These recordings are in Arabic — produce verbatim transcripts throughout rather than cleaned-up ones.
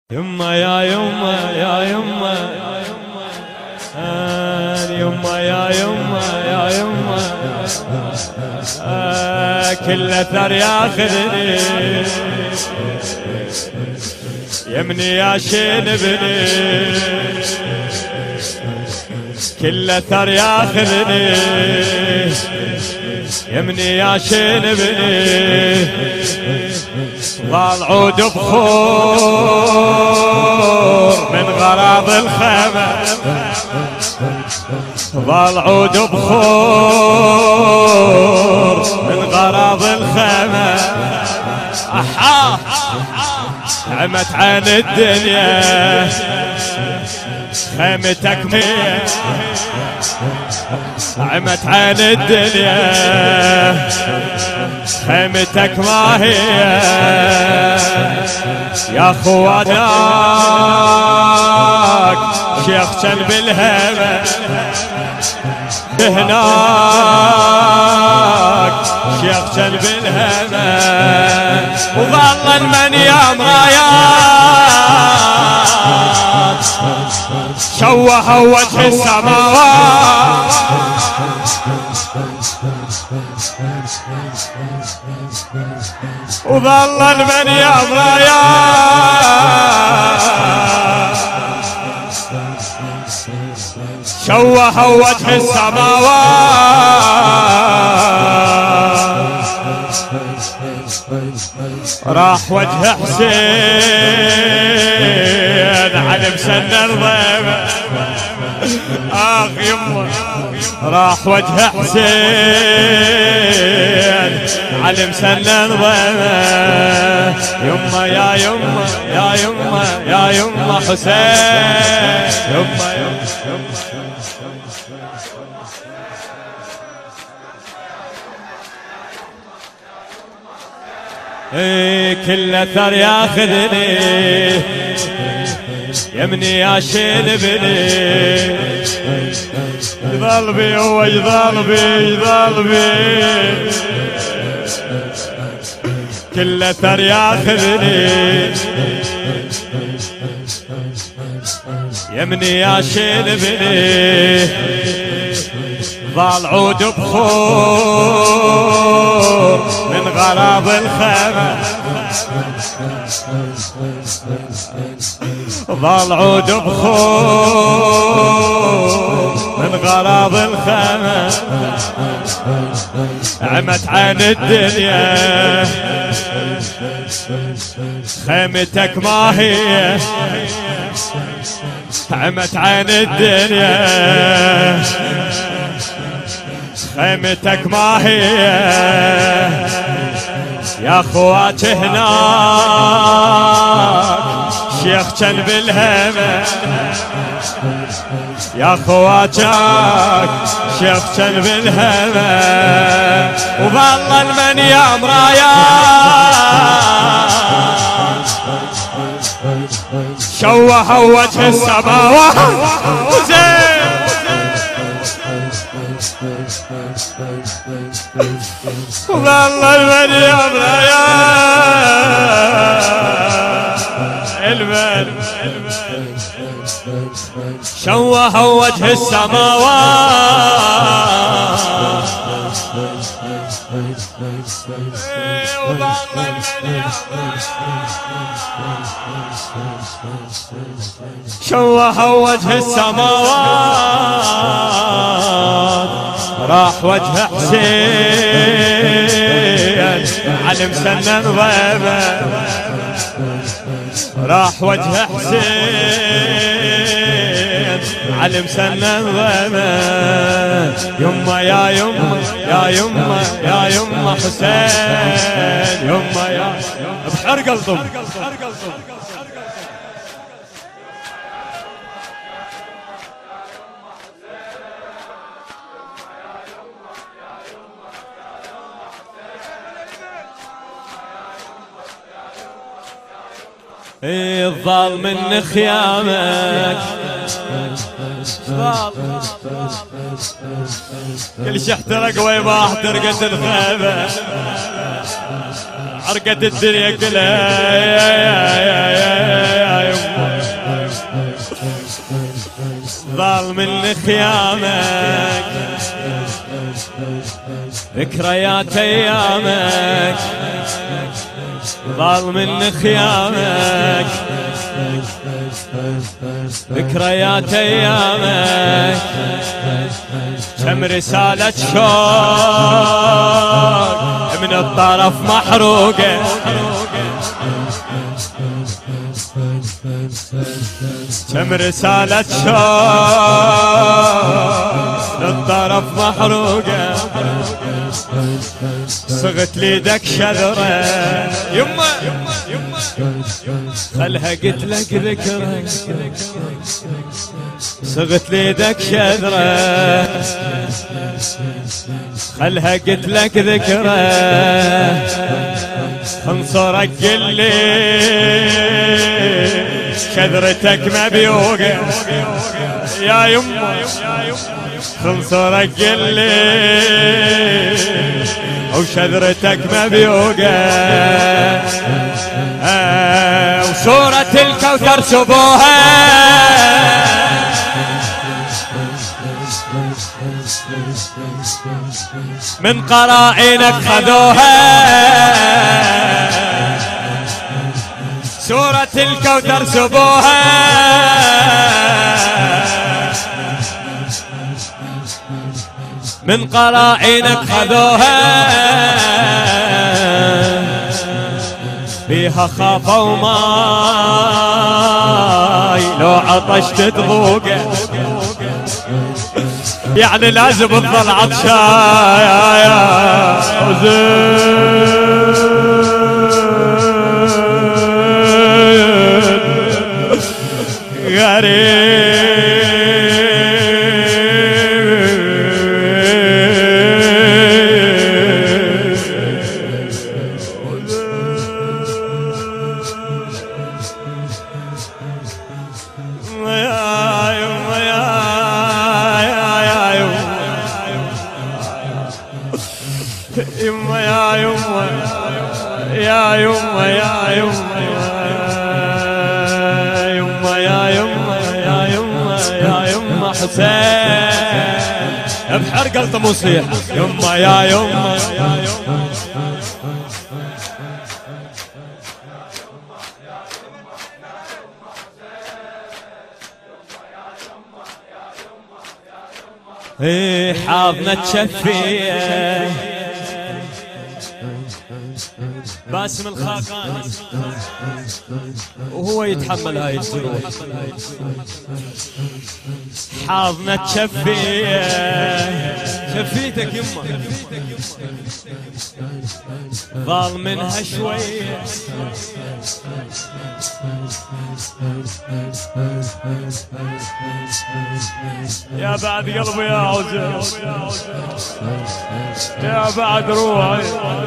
يما يا يما يا يما آه يما يا يما يا يما آه كل اثر ياخذني يمني يا شنبني كل اثر ياخذني يمني يا شنبني ظل عود بخور من غراض الخيمة ظل عود بخور من غراض الخيمة أحا عمت عن الدنيا خيمتك مية عمت عن الدنيا خيمتك ما هي يا خواتك شيخ كان بالهمة هناك شيخ كان بالهمة وظل المنيام رايات شوه وجه السماوات وظل المنيام رايات شوه وجه السماوات راح وجه حسين على مسن الضيمة اخ يمه راح وجه حسين على مسن الضيمة يمه يا يمه يا يمه يا يمه حسين يمه يمه ايه كل اثر ياخذني يمني يا شنبني يظل بي هو يظل بي يظل بي كل اثر ياخذني يمني يا شنبني ظل عود بخور من غراض الخيمة ظل عود بخور من غراض الخيمة عمت عن الدنيا خيمتك ما هي عمت عن الدنيا خيمتك ما هي يا خوات هناك شيخ كان بالهمة يا خواتك شيخ كان بالهمة وظل المنيام رايات شوه وجه السماوات وزين وظل المنيام رايات المن شوه وجه السماوات شوه وجه السماوات راح وجه حسين على مسنن ضيمة راح وجه حسين على مسنن ضيمة يما يا يما يا يما يا يما حسين يما يا بحر قلطم الظل من خيامك كل شي احترق ويما احترقت الخيمة عرقت الدنيا كلها يا يا يا يا يا ضال من خيامك ذكريات ايامك ضال من خيامك ذكريات ايامك كم رسالة شوق من الطرف محروقة كم رسالة شوق للطرف محروقة صغت ليدك شذرة يما خلها قلت لك ذكرى صغت ليدك شذرة خلها قلت لك ذكرى انصرك قل لي شذرتك مبيوقة يا يما خنصرك قل لي وشذرتك مبيوقة آه وصورة الكوثر سبوها من قرائنك خذوها سورة الكوثر سبوها من قرائنك خذوها بيها خافوا ماي لو عطشت تذوقه يعني لازم تظل عطشان يا يا غريب يما يا يما يا يما يا يما يما يا يما يا يما يا يما حسين بحر قلطة مصيح يما يا يما يا يما ايه حاضنة تشفيه باسم الخاقاني وهو يتحمل هاي الجروح حاضنة تشفيه شفيتك يما ضال منها شوية يا بعد قلبي يا عزيز يا بعد روحي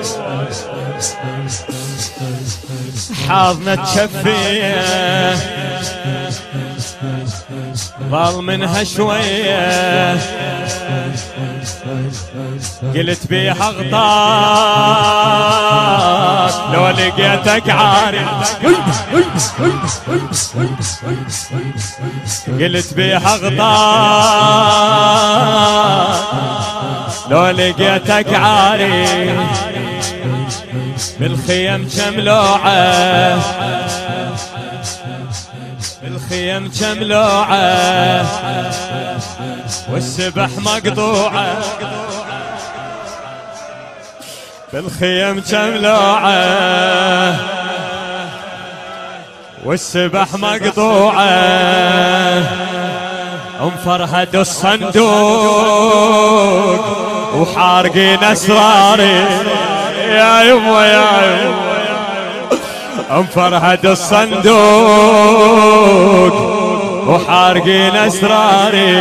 حاضنة تشفيه ضل منها شوية قلت بيها اغطاك لو لقيتك عاري قلت بيها اغطاك لو لقيتك عاري بالخيم شملوعة بالخيم شملوعة والسبح مقطوعة بالخيم شملوعة والسبح مقطوعة ام فرهد الصندوق وحارقين اسراري يا يما يا يما ام فرهد الصندوق وحارقين اسراري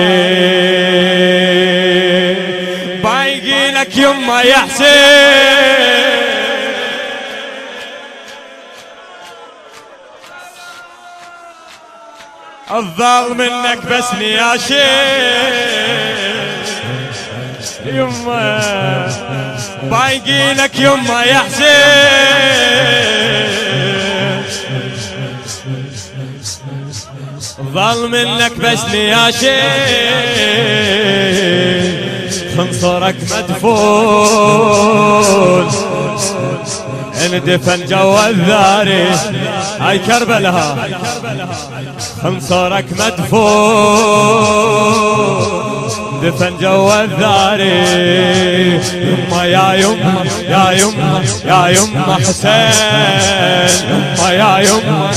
بايقي لك يما يا حسين الظال منك بس يا شيخ يما بايقي لك يما يا حسين ظل منك بس يا شيخ خنصرك مدفون اندفن جوا الذاري هاي كربلها خنصرك مدفون دفن جوا الذاري يما يا يما يا يما يا يما حسين يما يا يما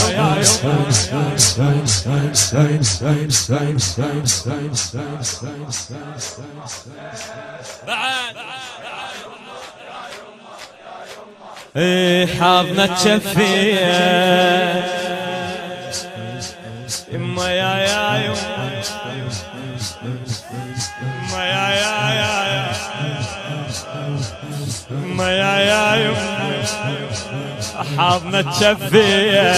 ايه حاضنة تشفيه يما يا يا يما يما يا يا يا يما يا يا يما حاضنة تشفيه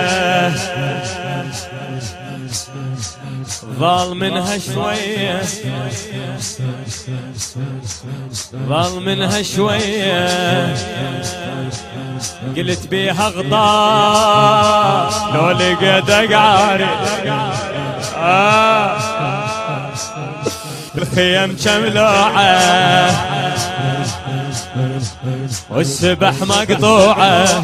ظل منها شوية ظل منها شوية قلت بيها غطاء لو لقيت اقعاري آه الخيم شملوعة والسبح مقطوعة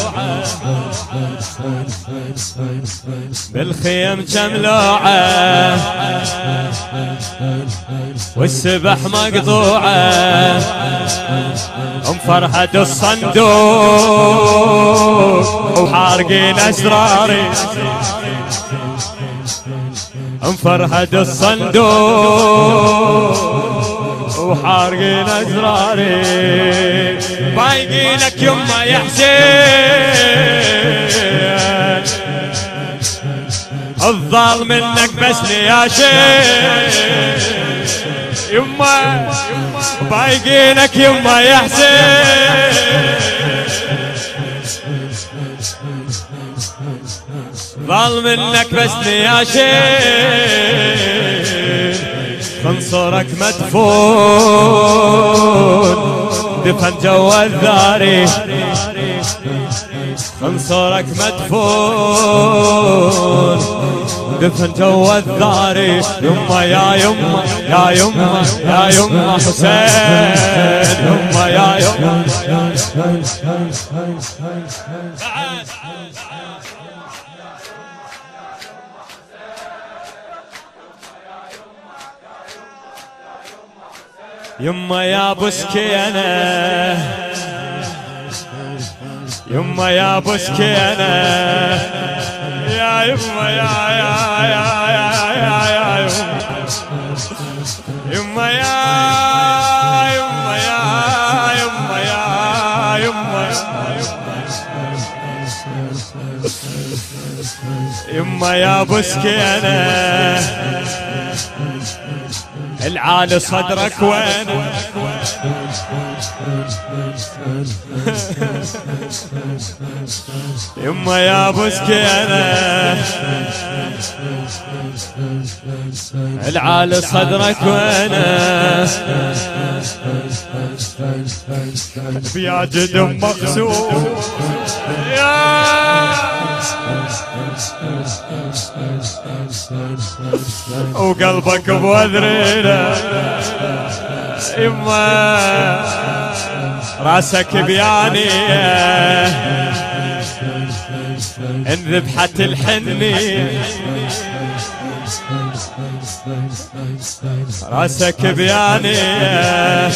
بالخيم شملوعة والسبح مقطوعة ومفرهد الصندوق وحارقين اسراري مفرهد الصندوق وحارقين اسراري بايقينك يما يا حسين الظال منك بس يا شيخ يما بايقينك يما يا حسين ظل منك بس يا شيخ خنصرك مدفون دفن جوا الذاري خنصرك مدفون دفن جوا الذاري يما يا يما يا يما يا يما حسين يما يا يما يما يا بسكينة يما يا بسكينة يا يما يا يا يا يا يا يا يما يا يما يا يما يا يما يما يا بسكينة العالي صدرك وين يما يا بسكينة العالي صدرك وين بياجد مغسول يا وقلبك بوذرينا يما راسك بيانية انذبحت الحنية راسك بيانية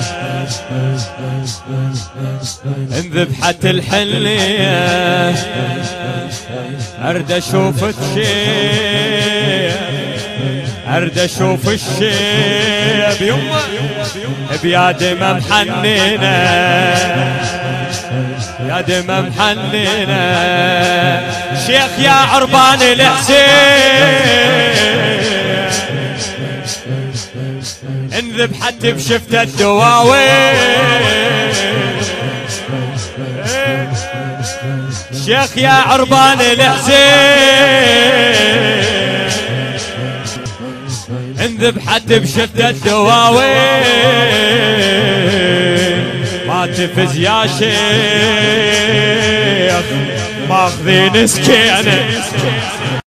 انذبحت الحنية ارد اشوف الشيب ارد اشوف الشيب يما بيا دمى محنينة يا دمى محنينة شيخ يا عربان الحسين انذبحت بشفت الدواوين شيخ يا عربان الحسين انذبحت بشفت الدواوين ما تفز يا شيخ ماخذين سكينة.